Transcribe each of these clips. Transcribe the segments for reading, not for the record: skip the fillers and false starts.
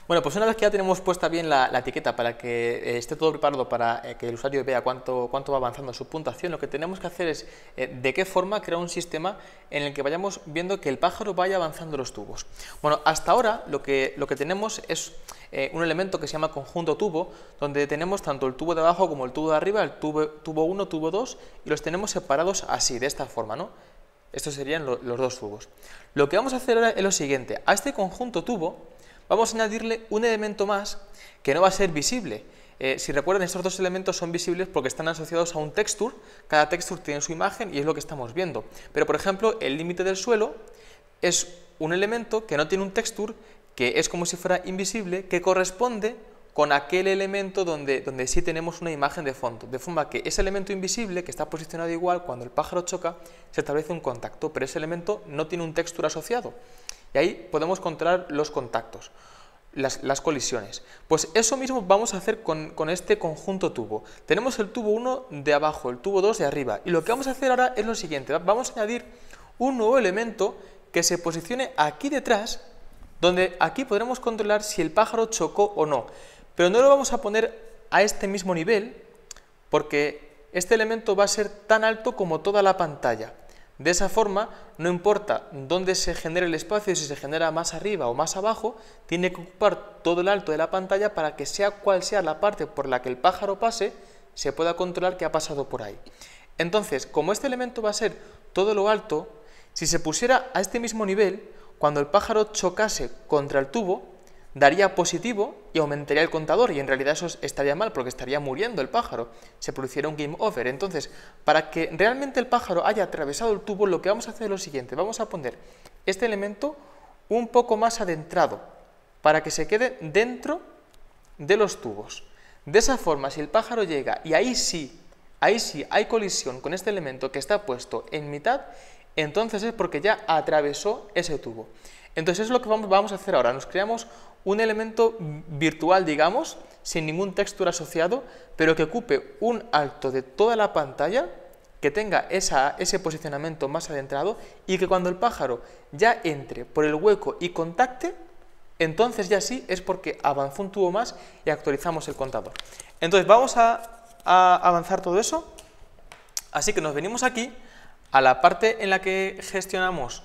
Bueno, pues una vez que ya tenemos puesta bien la etiqueta para que esté todo preparado para que el usuario vea cuánto va avanzando en su puntuación, lo que tenemos que hacer es de qué forma crear un sistema en el que vayamos viendo que el pájaro vaya avanzando los tubos. Bueno, hasta ahora lo que tenemos es un elemento que se llama conjunto tubo, donde tenemos tanto el tubo de abajo como el tubo de arriba, el tubo 1, tubo 2, y los tenemos separados así, de esta forma, ¿no? Estos serían los dos tubos. Lo que vamos a hacer ahora es lo siguiente: a este conjunto tubo vamos a añadirle un elemento más que no va a ser visible. Si recuerdan, estos dos elementos son visibles porque están asociados a un texture. Cada texture tiene su imagen y es lo que estamos viendo. Pero, por ejemplo, el límite del suelo es un elemento que no tiene un texture, que es como si fuera invisible, que corresponde con aquel elemento donde sí tenemos una imagen de fondo. De forma que ese elemento invisible, que está posicionado igual, cuando el pájaro choca, se establece un contacto, pero ese elemento no tiene un texture asociado. Y ahí podemos controlar los contactos, las colisiones. Pues eso mismo vamos a hacer con este conjunto tubo. Tenemos el tubo 1 de abajo, el tubo 2 de arriba. Y lo que vamos a hacer ahora es lo siguiente: vamos a añadir un nuevo elemento que se posicione aquí detrás, donde aquí podremos controlar si el pájaro chocó o no. Pero no lo vamos a poner a este mismo nivel, porque este elemento va a ser tan alto como toda la pantalla. De esa forma, no importa dónde se genere el espacio, si se genera más arriba o más abajo, tiene que ocupar todo el alto de la pantalla para que sea cual sea la parte por la que el pájaro pase, se pueda controlar que ha pasado por ahí. Entonces, como este elemento va a ser todo lo alto, si se pusiera a este mismo nivel, cuando el pájaro chocase contra el tubo, daría positivo y aumentaría el contador, y en realidad eso estaría mal porque estaría muriendo el pájaro, se produciera un game over. Entonces, para que realmente el pájaro haya atravesado el tubo, lo que vamos a hacer es lo siguiente: vamos a poner este elemento un poco más adentrado para que se quede dentro de los tubos. De esa forma, si el pájaro llega y ahí sí hay colisión con este elemento que está puesto en mitad, entonces es porque ya atravesó ese tubo. Entonces es lo que vamos a hacer ahora. Nos creamos un elemento virtual, digamos, sin ningún texture asociado, pero que ocupe un alto de toda la pantalla, que tenga ese posicionamiento más adentrado, y que cuando el pájaro ya entre por el hueco y contacte, entonces ya sí es porque avanzó un tubo más y actualizamos el contador. Entonces vamos a avanzar todo eso. Así que nos venimos aquí a la parte en la que gestionamos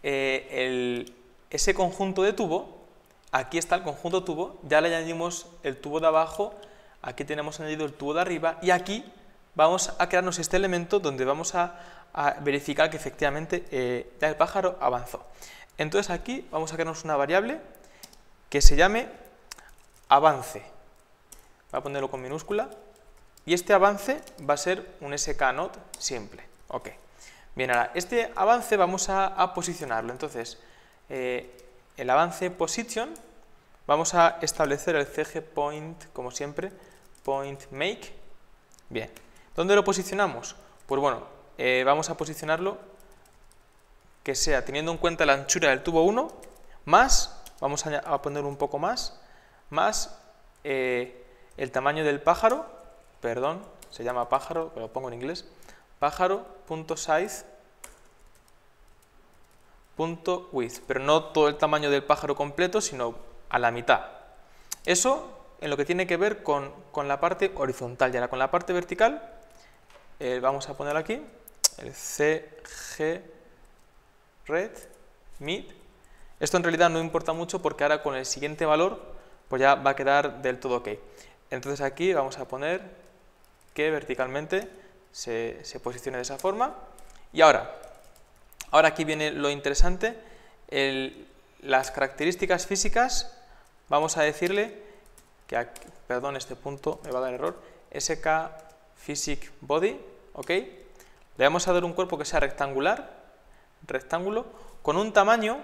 ese conjunto de tubo. Aquí está el conjunto tubo, ya le añadimos el tubo de abajo, aquí tenemos añadido el tubo de arriba, y aquí vamos a crearnos este elemento donde vamos a verificar que efectivamente ya el pájaro avanzó. Entonces aquí vamos a crearnos una variable que se llame avance. Voy a ponerlo con minúscula, y este avance va a ser un skNode simple. Ok. Bien, ahora este avance vamos a posicionarlo. Entonces, el avance position, vamos a establecer el CG point, como siempre, point make. Bien, ¿dónde lo posicionamos? Pues bueno, vamos a posicionarlo que sea teniendo en cuenta la anchura del tubo 1, más, vamos a poner un poco más el tamaño del pájaro, perdón, se llama pájaro, pero lo pongo en inglés, pájaro.size.width, pero no todo el tamaño del pájaro completo, sino a la mitad. Eso en lo que tiene que ver con la parte horizontal. Y ahora con la parte vertical, vamos a poner aquí el CG red mid. Esto en realidad no importa mucho porque ahora con el siguiente valor pues ya va a quedar del todo ok. Entonces aquí vamos a poner que verticalmente se posicione de esa forma. Y ahora aquí viene lo interesante, las características físicas. Vamos a decirle que aquí, perdón, este punto me va a dar error, skPhysicBody, ¿ok? Le vamos a dar un cuerpo que sea rectangulo, con un tamaño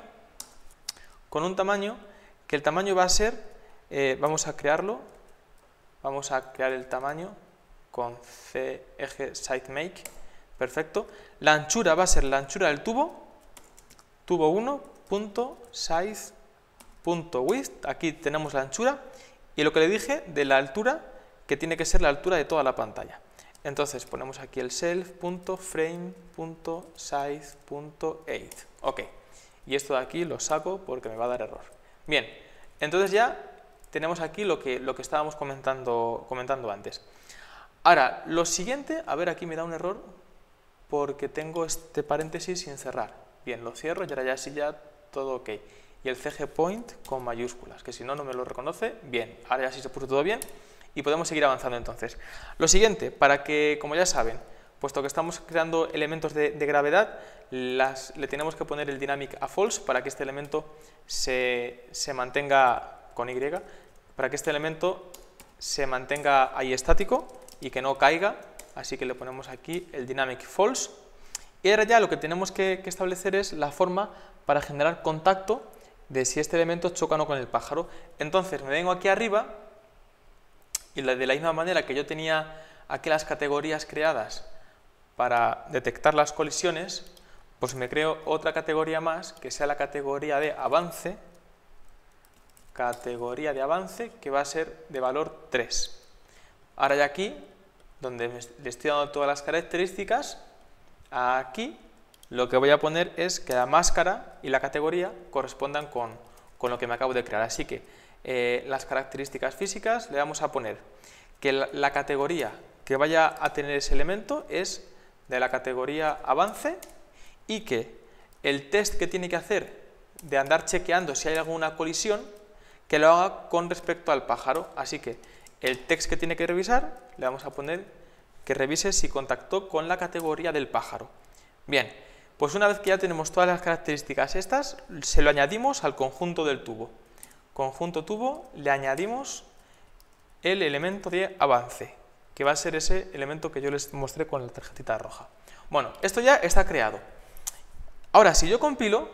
que el tamaño va a ser, vamos a crearlo, vamos a crear el tamaño con CG SiteMake, perfecto. La anchura va a ser la anchura del tubo 1.size.width, aquí tenemos la anchura, y lo que le dije de la altura, que tiene que ser la altura de toda la pantalla. Entonces ponemos aquí el self.frame.size.8, ok, y esto de aquí lo saco porque me va a dar error. Bien, entonces ya tenemos aquí lo que estábamos comentando antes. Ahora, lo siguiente, a ver, aquí me da un error porque tengo este paréntesis sin cerrar. Bien, lo cierro y ahora ya sí, ya todo ok. Y el CG point con mayúsculas, que si no, no me lo reconoce. Bien, ahora ya sí se puso todo bien y podemos seguir avanzando entonces. Lo siguiente, para que, como ya saben, puesto que estamos creando elementos de gravedad, le tenemos que poner el dynamic a false para que este elemento se mantenga con Y, para que este elemento se mantenga ahí estático y que no caiga, así que le ponemos aquí el dynamic false. Y ahora ya lo que tenemos que establecer es la forma para generar contacto de si este elemento choca o no con el pájaro. Entonces me vengo aquí arriba y de la misma manera que yo tenía aquí las categorías creadas para detectar las colisiones, pues me creo otra categoría más que sea la categoría de avance, que va a ser de valor 3. Ahora ya aquí, donde le estoy dando todas las características, aquí lo que voy a poner es que la máscara y la categoría correspondan con lo que me acabo de crear. Así que las características físicas le vamos a poner que la categoría que vaya a tener ese elemento es de la categoría avance y que el test que tiene que hacer de andar chequeando si hay alguna colisión, que lo haga con respecto al pájaro. Así que el test que tiene que revisar le vamos a poner que revise si contactó con la categoría del pájaro. Bien, pues una vez que ya tenemos todas las características estas, se lo añadimos al conjunto del tubo. Conjunto tubo, le añadimos el elemento de avance, que va a ser ese elemento que yo les mostré con la tarjetita roja. Bueno, esto ya está creado. Ahora, si yo compilo,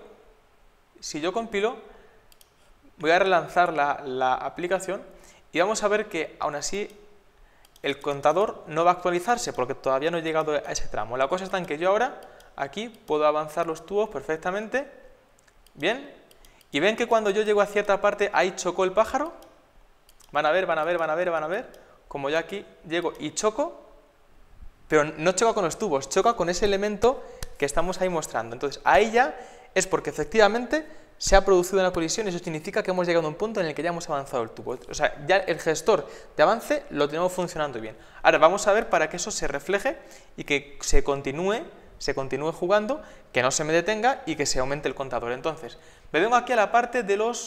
voy a relanzar la aplicación y vamos a ver que aún así el contador no va a actualizarse porque todavía no he llegado a ese tramo. La cosa está en que yo ahora aquí puedo avanzar los tubos perfectamente, bien, y ven que cuando yo llego a cierta parte ahí chocó el pájaro. Van a ver, como yo aquí llego y choco, pero no choca con los tubos, choca con ese elemento que estamos ahí mostrando. Entonces ahí ya es porque efectivamente se ha producido una colisión y eso significa que hemos llegado a un punto en el que ya hemos avanzado el tubo. O sea, ya el gestor de avance lo tenemos funcionando bien. Ahora vamos a ver para que eso se refleje y que se continúe jugando, que no se me detenga y que se aumente el contador. Entonces, me vengo aquí a la parte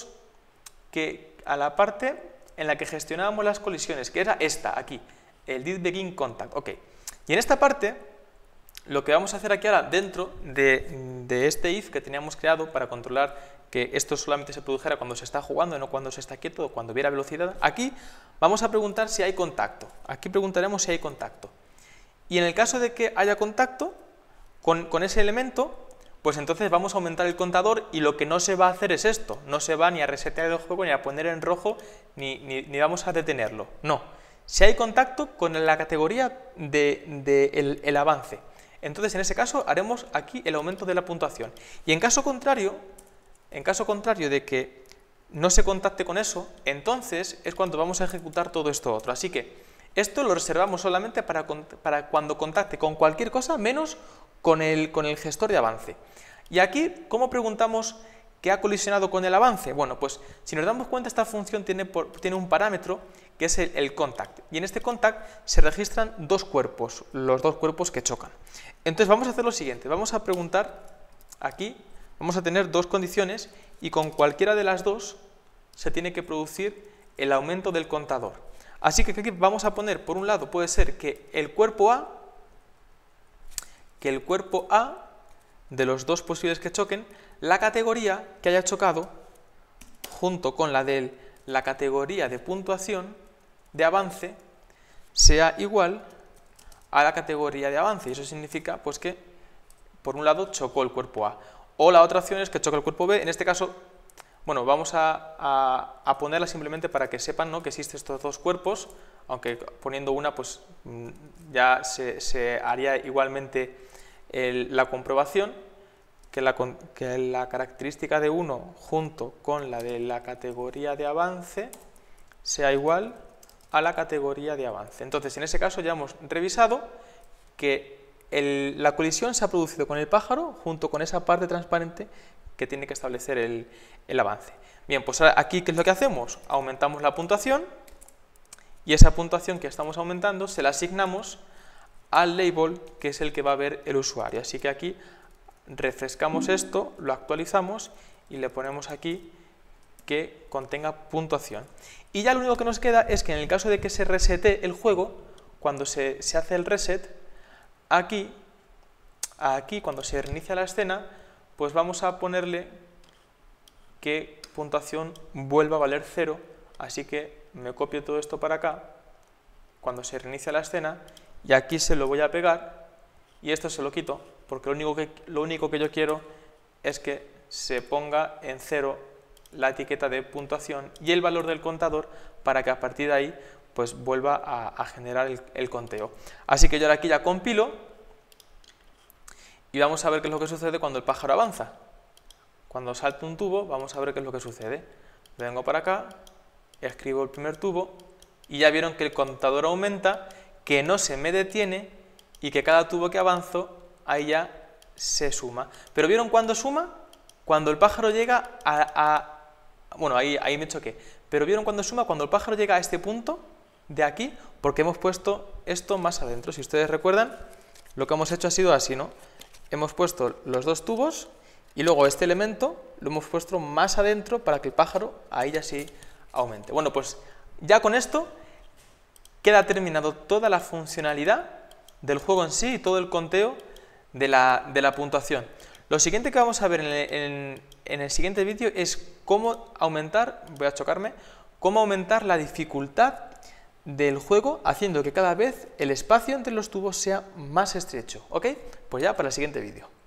en la que gestionábamos las colisiones, que era esta, aquí, el did begin contact. Ok. Y en esta parte, lo que vamos a hacer aquí ahora, dentro de este if que teníamos creado para controlar que esto solamente se produjera cuando se está jugando y no cuando se está quieto o cuando hubiera velocidad, aquí vamos a preguntar si hay contacto. Aquí preguntaremos si hay contacto. Y en el caso de que haya contacto con ese elemento, pues entonces vamos a aumentar el contador y lo que no se va a hacer es esto. No se va ni a resetear el juego, ni a poner en rojo, ni vamos a detenerlo. No. Si hay contacto con la categoría del avance. Entonces, en ese caso, haremos aquí el aumento de la puntuación. Y en caso contrario de que no se contacte con eso, entonces es cuando vamos a ejecutar todo esto otro. Así que esto lo reservamos solamente para cuando contacte con cualquier cosa, menos con el gestor de avance. Y aquí, ¿cómo preguntamos que ha colisionado con el avance? Bueno, pues si nos damos cuenta, esta función tiene un parámetro que es el contact. Y en este contact se registran dos cuerpos, los dos cuerpos que chocan. Entonces vamos a hacer lo siguiente, vamos a preguntar aquí, vamos a tener dos condiciones y con cualquiera de las dos se tiene que producir el aumento del contador. Así que aquí vamos a poner, por un lado, puede ser que el cuerpo A de los dos posibles que choquen, la categoría que haya chocado junto con la de la categoría de puntuación de avance sea igual a la categoría de avance. Y eso significa pues que por un lado chocó el cuerpo A. O la otra opción es que choque el cuerpo B. En este caso, bueno, vamos a ponerla simplemente para que sepan, ¿no?, que existen estos dos cuerpos, aunque poniendo una pues ya se haría igualmente la comprobación, que la característica de uno junto con la de la categoría de avance sea igual a la categoría de avance. Entonces, en ese caso ya hemos revisado que la colisión se ha producido con el pájaro junto con esa parte transparente que tiene que establecer el avance. Bien, pues ahora aquí, ¿qué es lo que hacemos? Aumentamos la puntuación y esa puntuación que estamos aumentando se la asignamos al label, que es el que va a ver el usuario. Así que aquí refrescamos esto, lo actualizamos y le ponemos aquí que contenga puntuación. Y ya lo único que nos queda es que en el caso de que se resete el juego, cuando se hace el reset, aquí cuando se reinicia la escena, pues vamos a ponerle que puntuación vuelva a valer 0, así que me copio todo esto para acá, cuando se reinicia la escena, y aquí se lo voy a pegar, y esto se lo quito, porque lo único que yo quiero es que se ponga en 0 la etiqueta de puntuación y el valor del contador para que a partir de ahí pues vuelva a generar el conteo. Así que yo ahora aquí ya compilo y vamos a ver qué es lo que sucede cuando el pájaro avanza. Cuando salta un tubo, vamos a ver qué es lo que sucede. Vengo para acá, escribo el primer tubo y ya vieron que el contador aumenta, que no se me detiene y que cada tubo que avanzo, ahí ya se suma. ¿Pero vieron cuándo suma? Cuando el pájaro llega bueno, ahí me choqué. Pero ¿vieron cuándo suma? Cuando el pájaro llega a este punto de aquí, porque hemos puesto esto más adentro. Si ustedes recuerdan, lo que hemos hecho ha sido así, ¿no? Hemos puesto los dos tubos y luego este elemento lo hemos puesto más adentro para que el pájaro ahí ya sí aumente. Bueno, pues ya con esto queda terminado toda la funcionalidad del juego en sí y todo el conteo de la puntuación. Lo siguiente que vamos a ver en el siguiente vídeo es cómo aumentar, cómo aumentar la dificultad del juego haciendo que cada vez el espacio entre los tubos sea más estrecho, ¿ok? Pues ya para el siguiente vídeo.